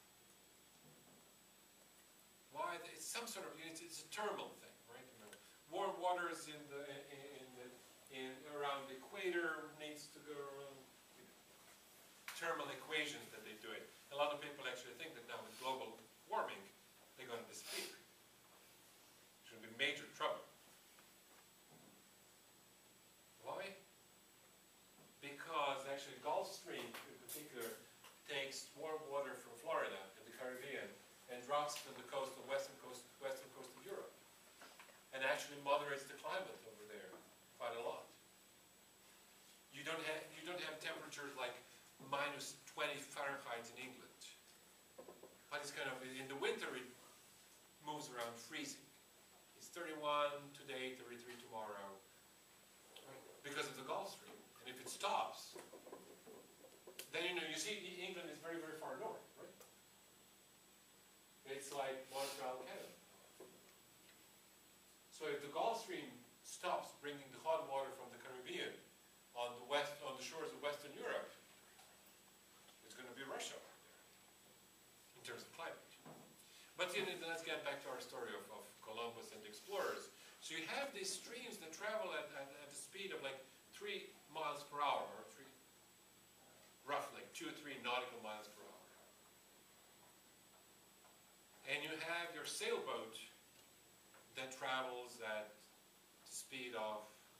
Why? It's some sort of, it's, it's a thermal thing, right? You know, warm waters in the, in, in the, in, around the equator needs to go around, you know, thermal equations that they do it. A lot of people actually think that now with global warming, they're going to disappear. It's going to be major trouble. Why? Because actually Gulf Stream in particular takes warm water from Florida and the Caribbean and drops it on the coast, the western coast, western coast of Europe, and actually moderates the climate over there quite a lot. You don't have you don't have temperatures like minus twenty Fahrenheit in England. But it's kind of, in the winter it moves around freezing. It's thirty-one today, thirty-three tomorrow, right? Because of the Gulf Stream. And if it stops, then you know, you see England is very, very far north, right? It's like Montreal, Canada. So if the Gulf Stream stops bringing the hot water from the Caribbean on the west, on the shores of Western Europe, it's going to be Russia there, in terms of climate. But you know, let's get back to our story of, of Columbus and the explorers. So you have these streams that travel at, at, at the speed of like three miles per hour, or three, roughly two or three nautical miles per hour. tanker sailboat that travels at the speed of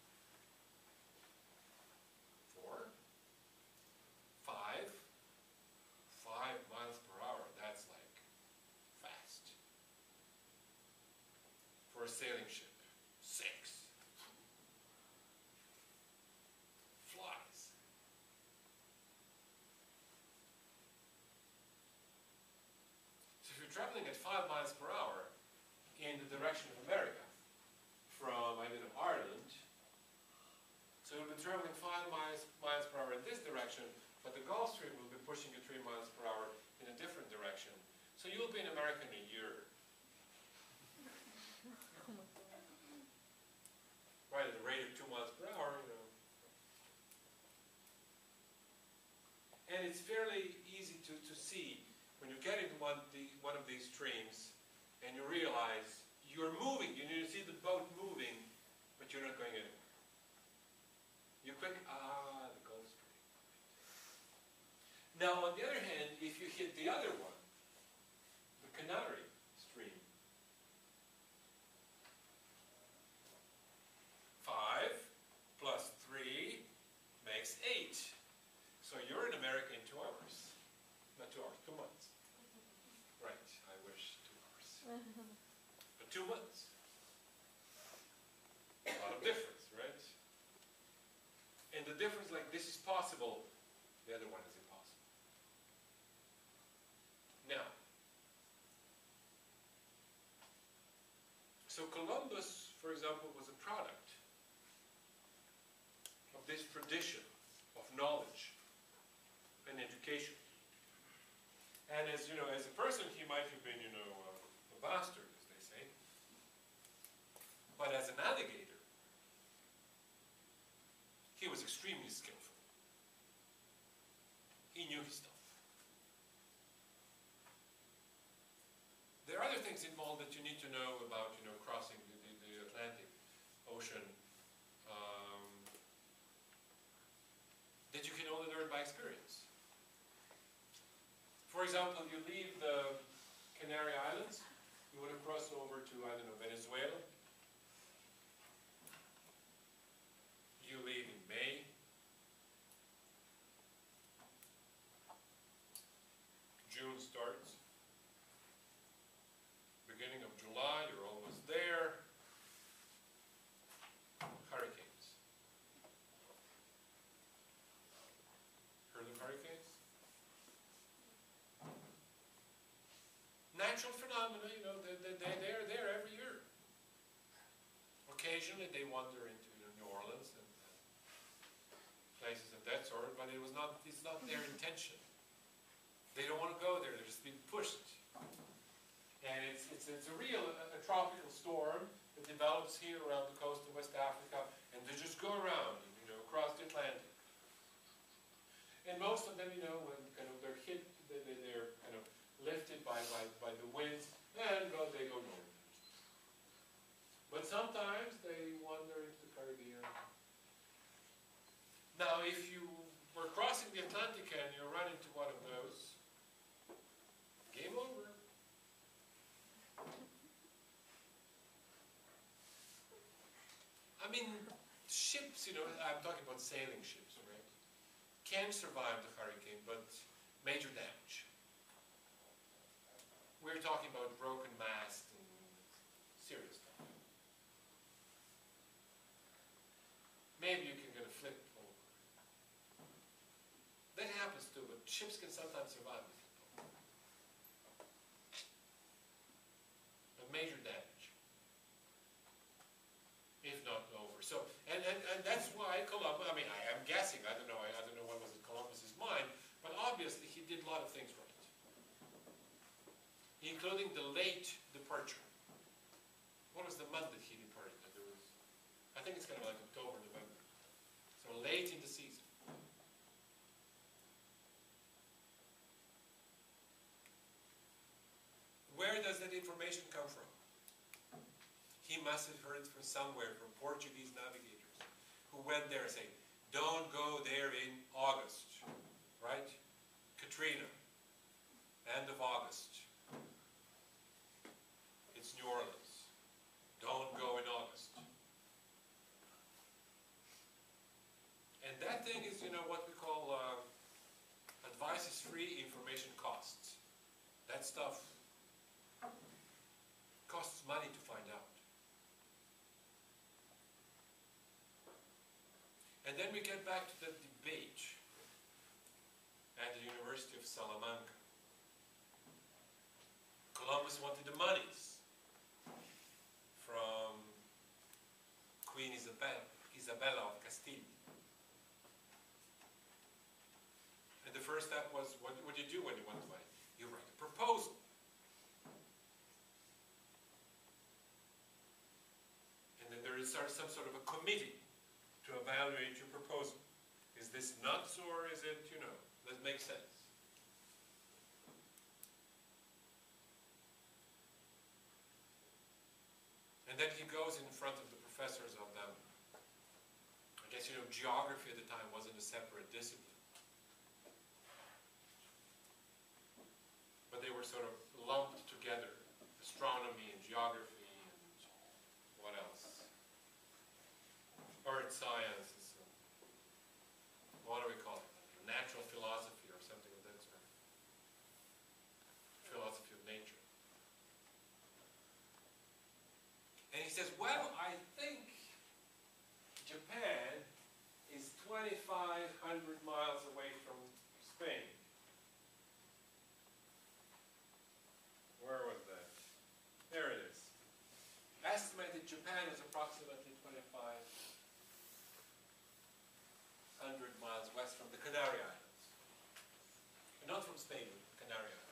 four, five, five miles per hour. That's like fast. For a sailing ship, six. Flies. So if you're traveling at five miles per hour in the direction of America, from, I don't know, Ireland, so you'll be traveling five miles, miles per hour in this direction, but the Gulf Stream will be pushing you three miles per hour in a different direction. So you'll be in America in a year. Right, at the rate of two miles per hour, you know. And it's fairly easy to, to see when you get into one, the, one of these streams and you realize you're moving, you need to see the boat moving, but you're not going anywhere. You quick, ah, the Gulf Stream. Now, on the other hand, if you hit the other one, the Canary Stream, five plus three makes eight. So you're in America in two hours. Not two hours, two months. Right, I wish two hours. But two months. A lot of difference, right? And the difference, like, this is possible, the other one is impossible. Now, so Columbus, for example, was a product of this tradition of knowledge and education. And as, you know, as a person, he might have been, you know, uh, a bastard, as they say. But as a navigator, he was extremely skillful. He knew his stuff. There are other things involved that you need to know about, you know, crossing the, the, the Atlantic Ocean um, that you can only learn by experience. For example, you leave the Canary Islands, you want to cross over to, I don't know, Venezuela. You leave in May. June starts. Beginning of July, you're almost there. Hurricanes. Heard of hurricanes? Natural phenomena, you know, they, they, they, they're there every year. Occasionally they wander into, you know, New Orleans and uh, places of that sort, but it was not, it's not their intention. They don't want to go there, they're just being pushed. And it's, it's, it's a real a, a tropical storm that develops here around the coast of West Africa, and they just go around, you know, across the Atlantic. And most of them, you know, when kind of they're hit, they, they, they're kind of lifted by, by, by the winds, and go, they go north. But sometimes they wander into the Caribbean. Now, if you were crossing the Atlantic and you run into one of those, game over. I mean, ships, you know, I'm talking about sailing ships, right, can survive the hurricane, but major damage. We're talking about broken mast and serious stuff. Maybe you can get a flip over. That happens too, but ships can sometimes survive a flip over. But major damage, if not over. So, and, and, and that's why Columbus, I mean, I am guessing, I don't know, I, I don't know what was in Columbus's mind, but obviously he did a lot of things right, including the late departure. What was the month that he departed? There was, I think it's kind of like October, November. So late in the season. Where does that information come from? He must have heard it from somewhere, from Portuguese navigators, who went there and say, don't go there in August, right? Katrina, end of August. know, what we call uh, advice is free, information costs. That stuff costs money to find out. And then we get back to the debate at the University of Salamanca. Columbus wanted the monies from Queen Isabella, Isabella of Castile. And the first step was, what, what do you do when you want the money? You write a proposal. And then there is some sort of a committee to evaluate your proposal. Is this nuts or is it, you know, that makes sense? And then he goes in front of the professors of them. I guess, you know, geography at the time wasn't a separate discipline. But they were sort of lumped together. Astronomy and geography and what else? Earth sciences. And what do we call it? Natural philosophy or something of that sort. Philosophy of nature. And he says, well, I think Japan is twenty-five hundred miles away from Spain. Where was that? There it is. Estimated Japan is approximately twenty-five hundred miles west from the Canary Islands. Not from Spain, but the Canary Islands.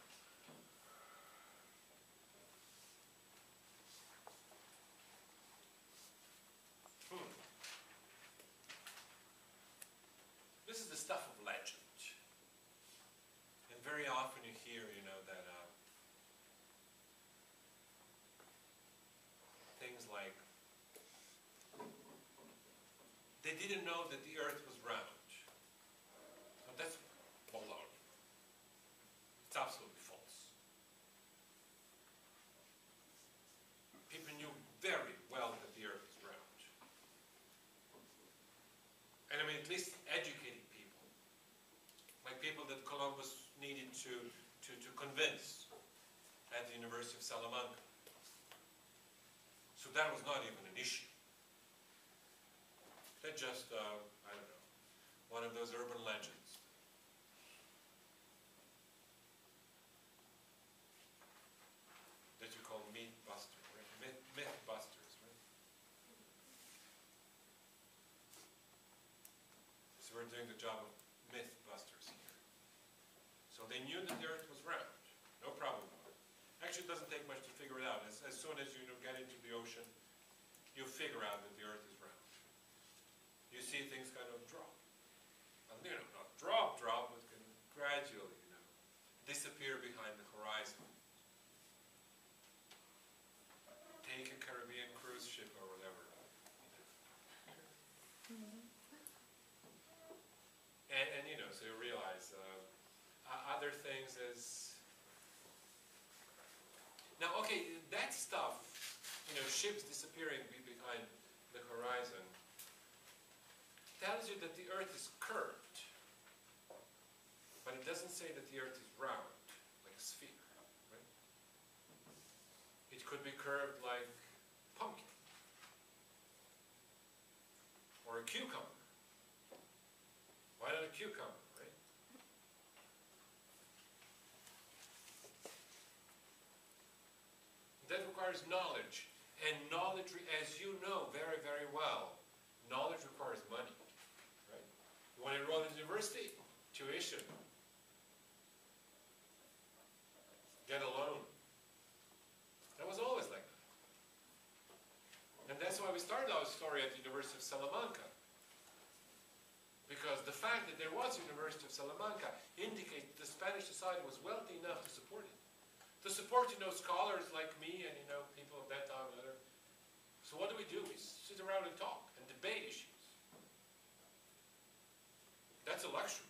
This is the stuff of legend. And very often you hear, you know, that uh, things like, they didn't know that the earth was round. Now that's baloney. It's absolutely false. People knew very well that the earth is round. And I mean, at least educated people, like people that Columbus needed to, to, to convince at the University of Salamanca. So that was not even an issue. They're just, uh, I don't know, one of those urban legends. That you call myth busters, right? Myth, myth busters, right? So we're doing the job of myth busters here. So they knew that the earth was round. No problem about it. Actually, it doesn't take much to figure it out. As, as soon as you, you know, get into the ocean, you figure out that the earth is round. You see things kind of drop. And, you know, not drop, drop, but can gradually, you know, disappear behind the horizon. Take a Caribbean cruise ship or whatever. Mm-hmm. And, and, you know, so you realize uh, other things is... Now, okay, that stuff, you know, ships disappearing behind the horizon, tells you that the earth is curved, but it doesn't say that the earth is round, like a sphere, right? It could be curved like a pumpkin, or a cucumber. Why not a cucumber, right? That requires knowledge, and knowledge, as you know very, very well, knowledge requires money. You want to enroll in university? Tuition. Get a loan. That was always like that. And that's why we started our story at the University of Salamanca. Because the fact that there was a University of Salamanca indicates the Spanish society was wealthy enough to support it. To support, you know, scholars like me and, you know, people of that time and other. So what do we do? We sit around and talk and debate issues. That's a luxury.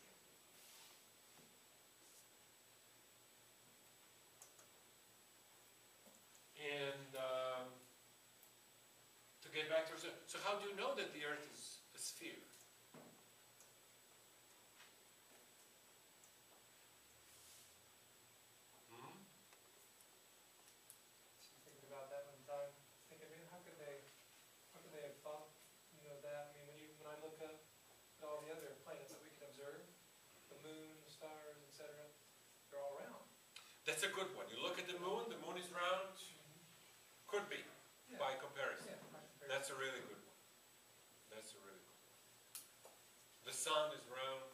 And um, to get back to, so, so how do you know that the earth is a sphere? That's a good one. You look at the moon, the moon is round. Could be, Yeah. by comparison. Yeah, by comparison. That's a really good one. That's a really good one. The sun is round.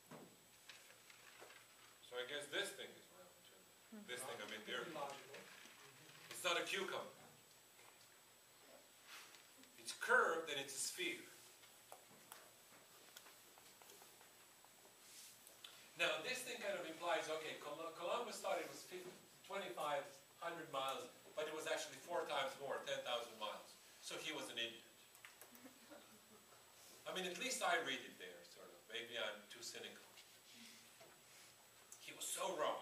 So I guess this thing is round too. This thing, I mean, Could there. be logical. It's not a cucumber. It's curved and it's a sphere. Now this thing kind of implies, okay, Col- Columbus thought it was twenty-five hundred miles, but it was actually four times more, ten thousand miles. So he was an idiot. I mean, at least I read it there, sort of. Maybe I'm too cynical. He was so wrong.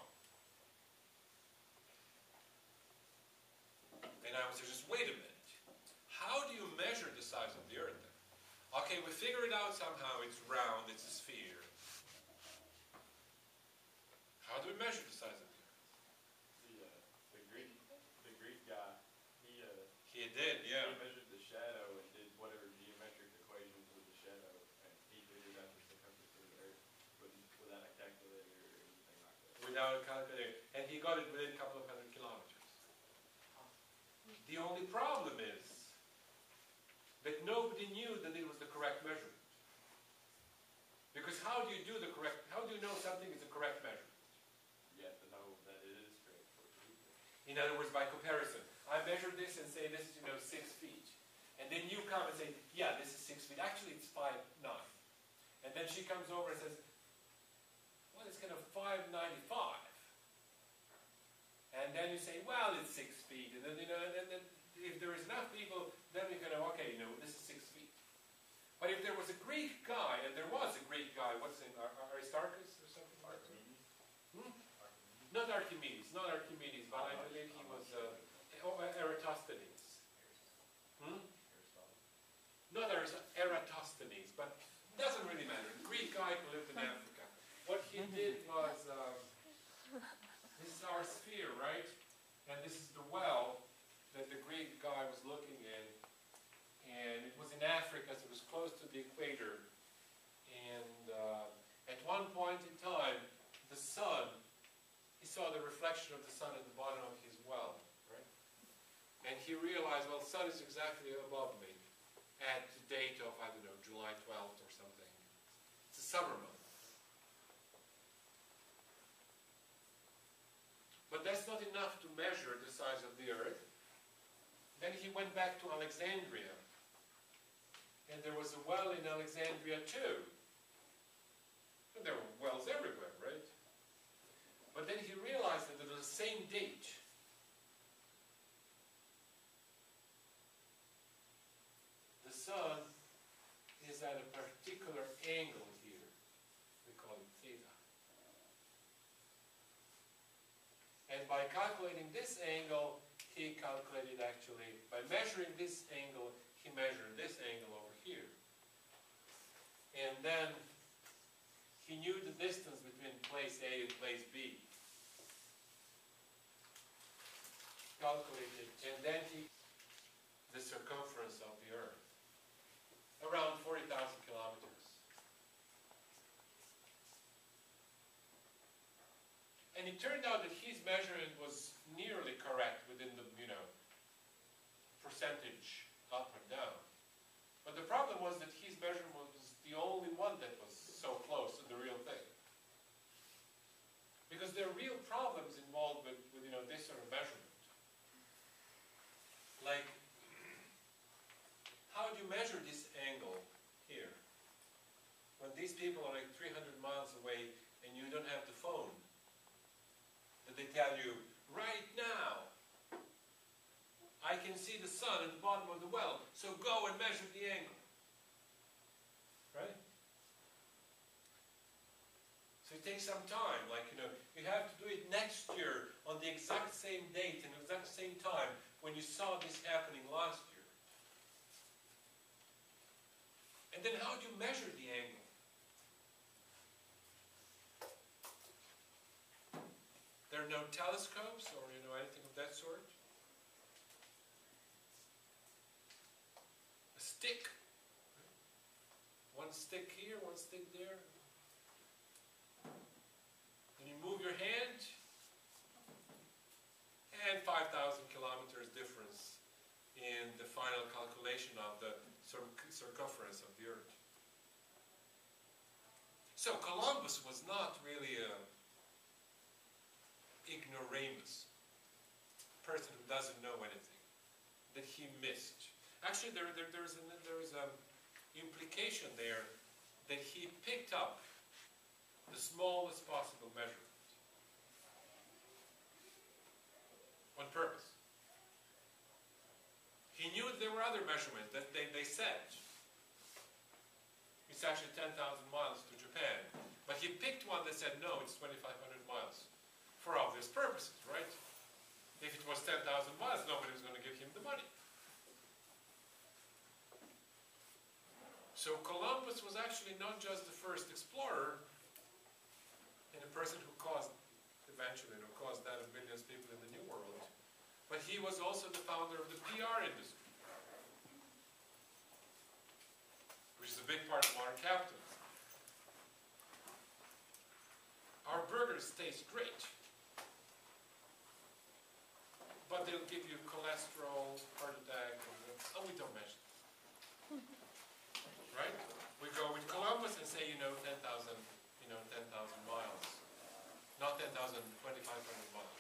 And I was just, wait a minute. How do you measure the size of the Earth then? Okay, we figure it out somehow. It's round, it's a sphere. How do we measure the size of the Earth? The, uh, the Greek, the Greek guy, he, uh, He did, yeah. he measured the shadow and did whatever geometric equations with the shadow, and he figured out the circumference of the Earth with, without a calculator or anything like that. Without a calculator. And he got it within a couple of hundred kilometers. The only problem is that nobody knew that it was the correct measurement. Because how do you do the correct, how do you know something is the correct measurement? You have to know that it is correct for the people. In other words, by comparison. I measure this and say this is, you know, six feet. And then you come and say, yeah, this is six feet. Actually, it's five nine. And then she comes over and says, well, it's kind of five ninety-five. And then you say, well, it's six feet. And then, you know, and then, then if there is enough people, then we can, okay, you know, this is six feet. But if there was a Greek guy, and there was a Greek guy, what's his name, Ar- Ar- Aristarchus or something like that? Archimedes? Hmm? Not Archimedes, not Archimedes, but I believe he was uh, oh, Eratosthenes. Hmm? Not Aris- Eratosthenes, but it doesn't really matter. Greek guy who lived in Africa. What he did was, um, this is our sphere, right? And this is the well that the Greek guy was looking in. And it was in Africa, so it was close to the equator. And uh, at one point in time, the sun, he saw the reflection of the sun at the bottom of his well, right? And he realized, well, the sun is exactly above me at the date of, I don't know, July twelfth or something. It's a summer month. But that's not enough to measure the size of the Earth. Then he went back to Alexandria. And there was a well in Alexandria too. And there were wells everywhere, right? But then he realized that at the same date, the sun is at a particular angle here. We call it theta. And by calculating this angle, he calculated actually, by measuring this angle, he measured this angle over here. And then he knew the distance between place A and place B. Calculated, and then he, the circumference of the Earth, around forty thousand kilometers. And it turned out that his measurement was nearly correct within the, you know, percentage up and down. But the problem was that his measurement was the only one that was so close to the real thing. Because there are real problems involved with, with you know, this sort of measurement. Like, how do you measure this angle here? When these people are like three hundred miles away and you don't have the phone, that they tell you, right now, I can see the sun at the bottom of the well, so go and measure the angle. Right? So it takes some time, like, you know, you have to do it next year on the exact same date and the exact same time when you saw this happening last year. And then how do you measure the angle? There are no telescopes or, you know, anything of that sort. A stick. One stick here, one stick there. When you move your hand, final calculation of the cir- circumference of the Earth. So Columbus was not really a ignoramus, person who doesn't know anything, that he missed. Actually, there, there, there's an there's an implication there that he picked up the smallest possible measurement on purpose. He knew that there were other measurements that they, they said it's actually ten thousand miles to Japan, but he picked one that said no, it's twenty-five hundred miles, for obvious purposes, right? If it was ten thousand miles, nobody was going to give him the money. So Columbus was actually not just the first explorer and a person who caused, eventually, who caused that of millions of people in the New World, but he was also the founder of the P R industry, which is a big part of modern capitalism. Our burgers taste great, but they'll give you cholesterol, heart attack, and, oh, we don't measure them. Right? We go with Columbus and say, you know, ten thousand, you know, ten thousand miles. Not ten thousand, twenty-five hundred miles.